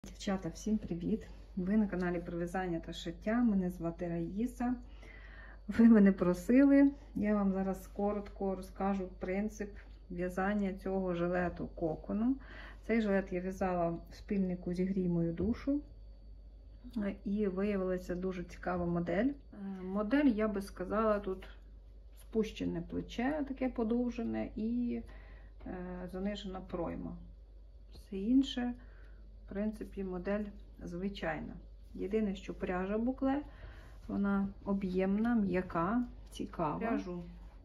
Дівчата, всім привіт! Ви на каналі про в'язання та шиття. Мене звати Раїса. Ви мене просили. Я вам зараз коротко розкажу принцип в'язання цього жилету кокону. Цей жилет я в'язала в спільнику «Зігрій мою душу». І виявилася дуже цікава модель. Модель, я би сказала, тут спущене плече, таке подовжене, і занижена пройма. Все інше, в принципі, модель звичайна. Єдине, що пряжа букле, вона об'ємна, м'яка, цікава. Пряжу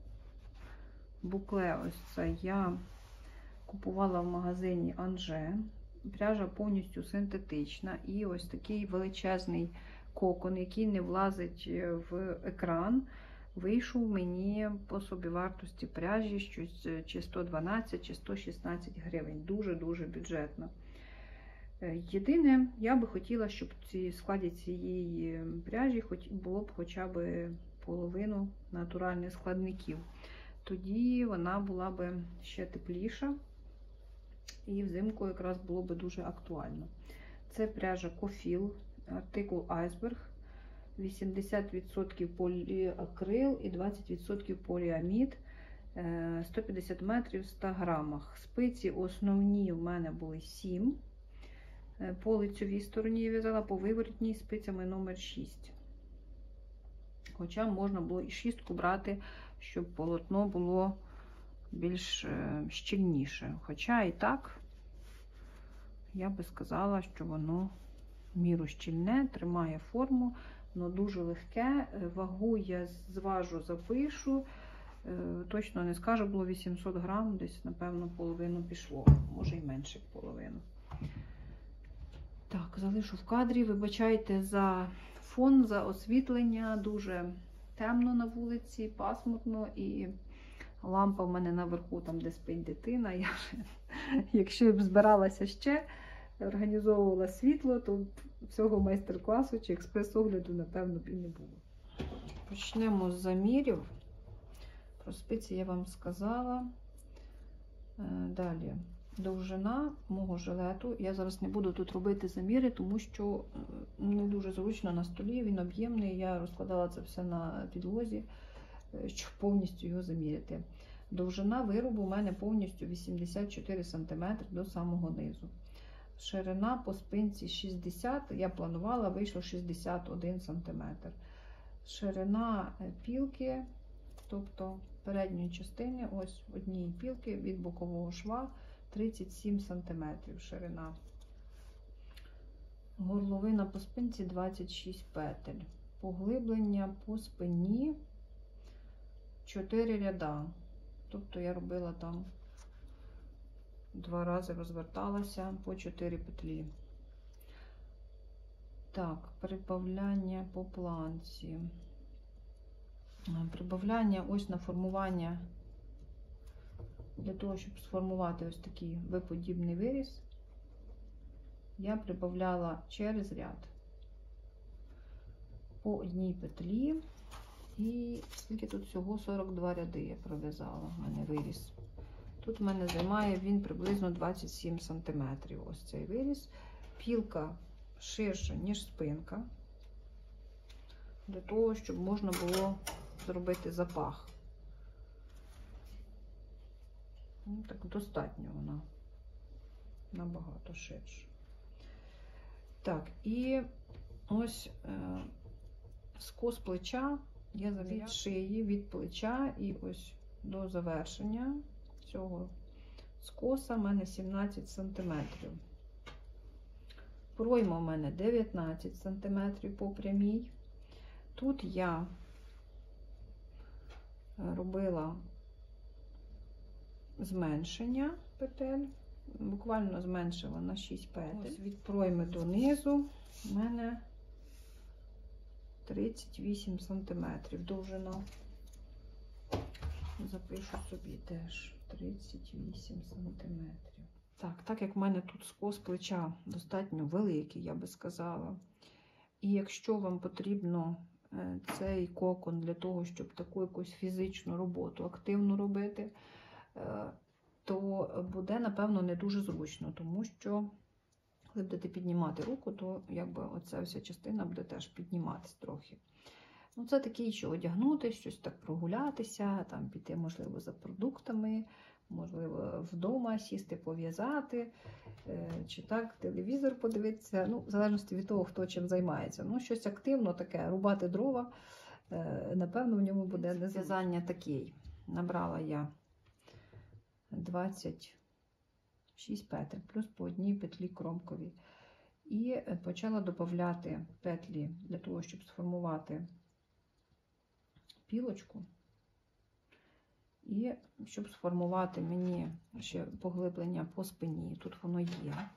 букле ось це я купувала в магазині Анже. Пряжа повністю синтетична. І ось такий величезний кокон, який не влазить в екран, вийшов мені по собівартості пряжі щось чи 112, чи 116 гривень. Дуже-дуже бюджетно. Єдине, я би хотіла, щоб в складі цієї пряжі було б хоча б половину натуральних складників. Тоді вона була б ще тепліша і взимку якраз було б дуже актуально. Це пряжа Кофіл, артикул Iceberg, 80% поліакрил і 20% поліамід, 150 метрів в 100 грамах. Спиці основні в мене були 7. По лицьовій стороні я в'язала, по виворотній спицями номер 6. Хоча можна було і 6 брати, щоб полотно було більш щільніше. Хоча і так, я би сказала, що воно в міру щільне, тримає форму, але дуже легке. Вагу я зважу, запишу. Точно не скажу, було 800 грам, десь, напевно, половину пішло. Може і менше половину. Так, залишу в кадрі. Вибачайте за фон, за освітлення. Дуже темно на вулиці, пасмурно, і лампа в мене наверху, там, де спить дитина. Якщо б збиралася ще, організовувала світло, то цього майстер-класу чи експрес-огляду, напевно, б і не було. Почнемо з замірів. Про спиці я вам сказала. Далі. Довжина мого жилету. Я зараз не буду тут робити заміри, тому що не дуже зручно на столі, він об'ємний. Я розкладала це все на підлозі, щоб повністю його заміряти. Довжина виробу у мене повністю 84 см до самого низу. Ширина по спинці 60, я планувала, вийшло 61 см. Ширина пілки, тобто передньої частини, ось однієї пілки від бокового шва, 37 см ширина. Горловина по спинці 26 петель. Поглиблення по спині 4 ряда. Тобто я робила там 2 рази, розверталася по 4 петлі. Так, прибавляння по планці. Прибавляння ось на формування. Для того, щоб сформувати ось такий виподібний виріз, я прибавляла через ряд по одній петлі. І скільки тут всього? 42 ряди я пров'язала, в мене виріз. Тут в мене займає він приблизно 27 см. Ось цей виріз. Пілка ширша, ніж спинка, для того, щоб можна було зробити запах. Так достатньо вона, набагато ширше. Так, і ось скос плеча я від шиї, від плеча і ось до завершення цього скоса в мене 17 см. Пройма в мене 19 см по прямій. Тут я робила зменшення петель, буквально зменшила на 6 петель. Ось від пройми до низу в мене 38 см довжина. Запишу собі теж 38 см. Так як в мене тут скос плеча достатньо великий, я би сказала. І якщо вам потрібно цей кокон для того, щоб таку якусь фізичну роботу активно робити, то буде, напевно, не дуже зручно, тому що Коли будете піднімати руку, то якби оця вся частина буде теж підніматись трохи. Ну, це такий, що одягнути, щось так прогулятися, там піти, можливо, за продуктами, можливо, вдома сісти, пов'язати, чи так, телевізор подивитися. Ну, в залежності від того, хто чим займається. Ну, щось активно таке, рубати дрова, напевно, в ньому буде в'язання такий. Набрала я 26 петель, плюс по одній петлі кромковій. І почала додавати петлі для того, щоб сформувати пілочку. І щоб сформувати мені ще поглиблення по спині. Тут воно є.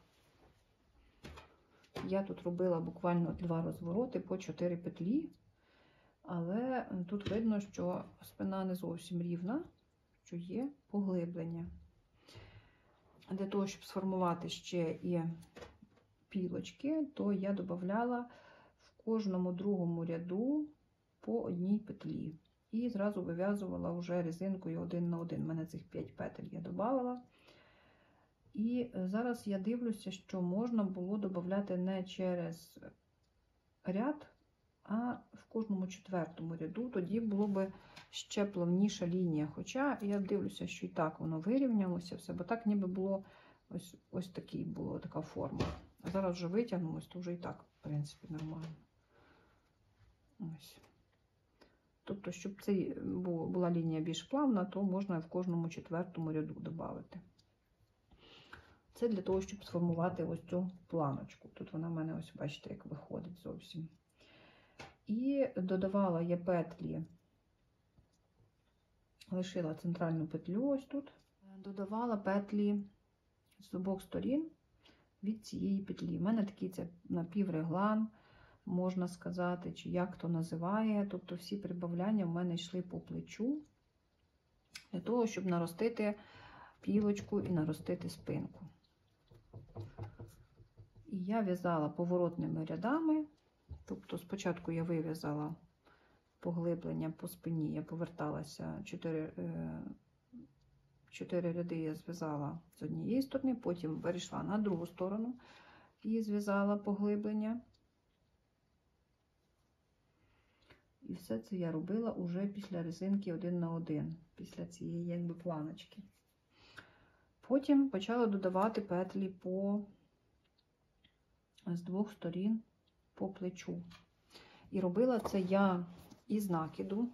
Я тут робила буквально 2 розвороти по 4 петлі. Але тут видно, що спина не зовсім рівна, що є поглиблення. Для того, щоб сформувати ще і пілочки, то я додавала в кожному другому ряду по одній петлі. І зразу вив'язувала вже резинкою 1 на 1. У мене цих 5 петель я додавала. І зараз я дивлюся, що можна було додати не через ряд, а в кожному 4-му ряду. Тоді було б ще плавніша лінія. Хоча я дивлюся, що і так воно вирівнялося все, бо так ніби було ось такий була така форма. А зараз вже витягнулось, то вже і так, в принципі, нормально. Ось. Тобто, щоб це була лінія більш плавна, то можна в кожному 4-му ряду додати. Це для того, щоб сформувати ось цю планочку. Тут вона в мене, ось бачите, як виходить зовсім. І додавала я петлі, лишила центральну петлю ось тут. Додавала петлі з обох сторін від цієї петлі. У мене такий це напівреглан, можна сказати, чи як хто називає. Тобто всі прибавляння в мене йшли по плечу, для того, щоб наростити пілочку і наростити спинку. І я в'язала поворотними рядами. Тобто спочатку я вив'язала поглиблення по спині, я поверталася 4 ряди я зв'язала з однієї сторони, потім перейшла на другу сторону і зв'язала поглиблення. І все це я робила уже після резинки 1 на 1, після цієї якби планочки. Потім почала додавати петлі з 2 сторін по плечу. І робила це я із накиду.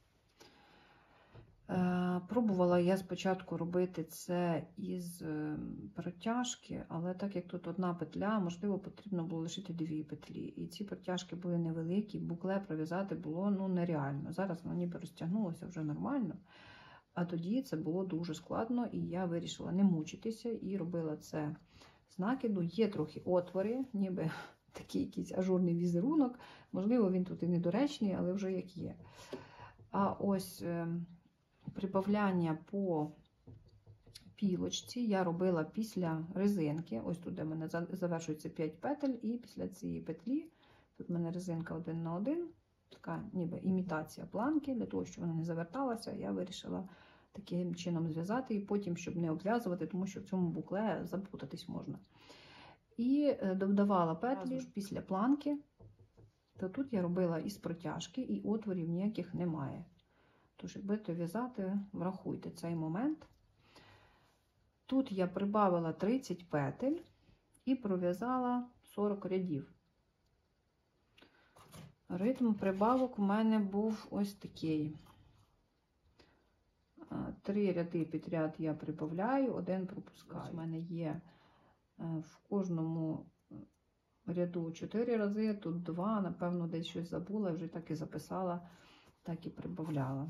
Пробувала я спочатку робити це із протяжки, але так як тут одна петля, можливо, потрібно було лишити 2 петлі. І ці протяжки були невеликі, букле пров'язати було нереально. Зараз воно ніби розтягнулося вже нормально, а тоді це було дуже складно, і я вирішила не мучитися і робила це з накиду. Є трохи отвори, ніби такий якийсь ажурний візерунок. Можливо, він тут і недоречний, але вже як є. А ось прибавляння по пілочці я робила після резинки. Ось тут, де в мене завершується 5 петель, і після цієї петлі, тут в мене резинка 1 на 1, така ніби імітація планки, для того, щоб вона не заверталася, я вирішила таким чином зв'язати, і потім, щоб не обв'язувати, тому що в цьому букле запутатись можна. І додавала петлі після планки, то тут я робила із протяжки, і отворів ніяких немає. Тож, як будете в'язати, врахуйте цей момент. Тут я прибавила 30 петель і пров'язала 40 рядів. Ритм прибавок у мене був ось такий. 3 ряди підряд я прибавляю, 1 пропускаю. У мене є в кожному ряду 4 рази, тут 2, напевно, десь щось забула, вже так і записала, так і прибавляла.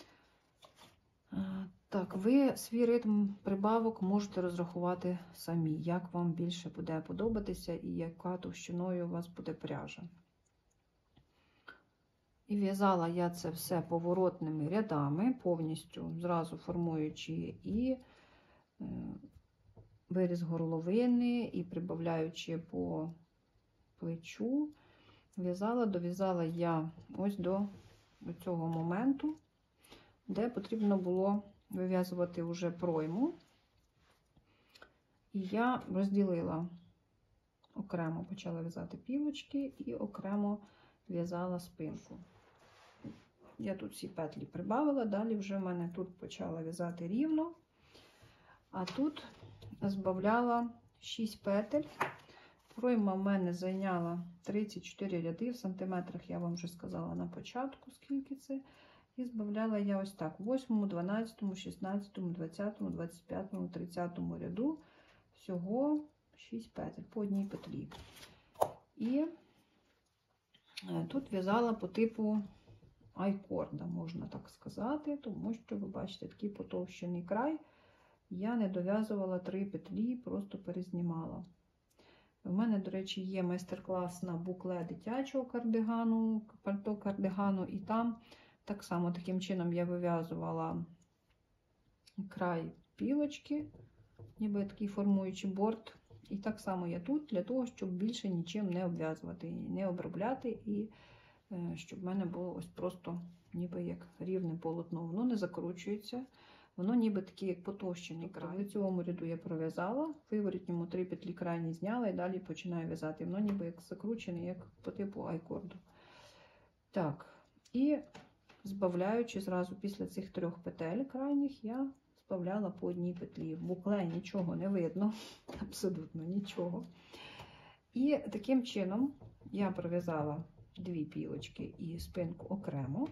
Так, ви свій ритм прибавок можете розрахувати самі, як вам більше буде подобатися і яка товщиною у вас буде пряжа. І в'язала я це все поворотними рядами, повністю зразу формуючи і виріз горловини, і прибавляючи по плечу. Дов'язала я ось до цього моменту, де потрібно було вив'язувати вже пройму. І я розділила окремо почала в'язати пілочки і окремо в'язала спинку. Я тут всі петлі прибавила, далі вже в мене тут почала в'язати рівно, а тут збавляла 6 петель. Пройма в мене зайняла 34 ряди, в сантиметрах я вам вже сказала на початку, скільки це. І збавляла я ось так, в 8, 12, 16, 20, 25, 30 ряду всього 6 петель по одній петлі. І тут в'язала по типу айкорда, можна так сказати, тому що, ви бачите, такий потовщений край. Я не дов'язувала 3 петлі, просто перезнімала. У мене, до речі, є майстер-клас на букле дитячого кардигану, пальто кардигану, і там так само таким чином я вив'язувала край пілочки, ніби такий формуючий борт. І так само я тут, для того, щоб більше нічим не обв'язувати, не обробляти, і щоб в мене було ось просто ніби як рівне полотно. Воно не закручується, воно ніби такий, як потовщений край. В лицевому ряду я пров'язала, в виворітньому 3 петлі крайні зняла і далі починаю в'язати. Воно ніби як закручене, як по типу айкорду. Так, і збавляючи зразу після цих 3 петель крайніх, я збавляла по одній петлі. В букле нічого не видно, абсолютно нічого. І таким чином я пров'язала 2 пілочки і спинку окремо.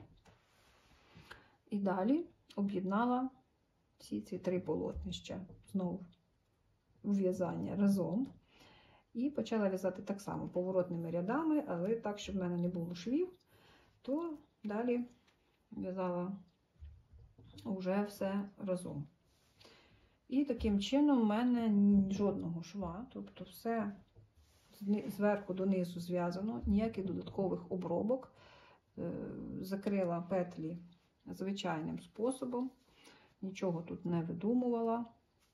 І далі об'єднала всі ці 3 полотнища знову у в'язання разом. І почала в'язати так само поворотними рядами, але так, щоб в мене не було швів, то далі в'язала вже все разом. І таким чином в мене жодного шва, тобто все зверху донизу зв'язано, ніяких додаткових обробок. Закрила петлі звичайним способом, нічого тут не видумувала,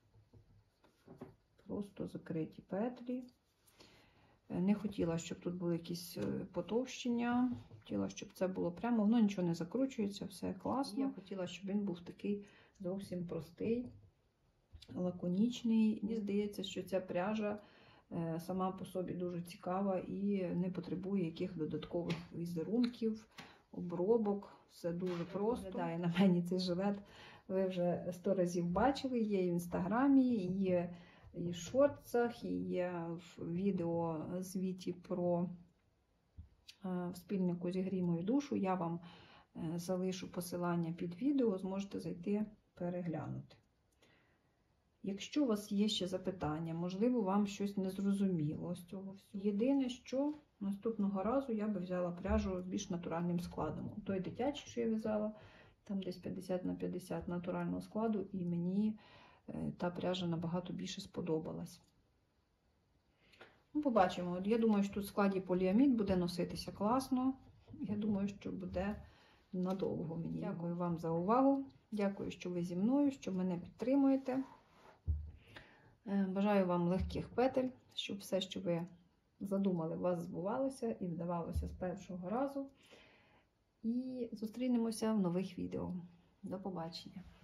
просто закриті петлі. Не хотіла, щоб тут були якісь потовщення, хотіла, щоб це було прямо, воно нічого не закручується, все класно. Я хотіла, щоб він був такий зовсім простий, лаконічний. Мені здається, що ця пряжа сама по собі дуже цікава і не потребує яких додаткових візерунків, обробок. Все дуже просто. Виглядає на мені цей жилет. Ви вже 100 разів бачили, є і в інстаграмі, є і в шортсах, і є в відео звіті про в спільнику «Зігрій мою душу». Я вам залишу посилання під відео, зможете зайти переглянути. Якщо у вас є ще запитання, можливо, вам щось не зрозуміло з цього всього. Єдине, що наступного разу я би взяла пряжу з більш натуральним складом. Той дитячий, що я в'язала, там десь 50 на 50 натурального складу, і мені та пряжа набагато більше сподобалась. Ну, побачимо. Я думаю, що тут в складі поліамід буде носитися класно. Я думаю, що буде надовго мені. Дякую вам за увагу. Дякую, що ви зі мною, що мене підтримуєте. Бажаю вам легких петель, щоб все, що ви задумали, у вас збувалося і вдавалося з першого разу. І зустрінемося в нових відео. До побачення!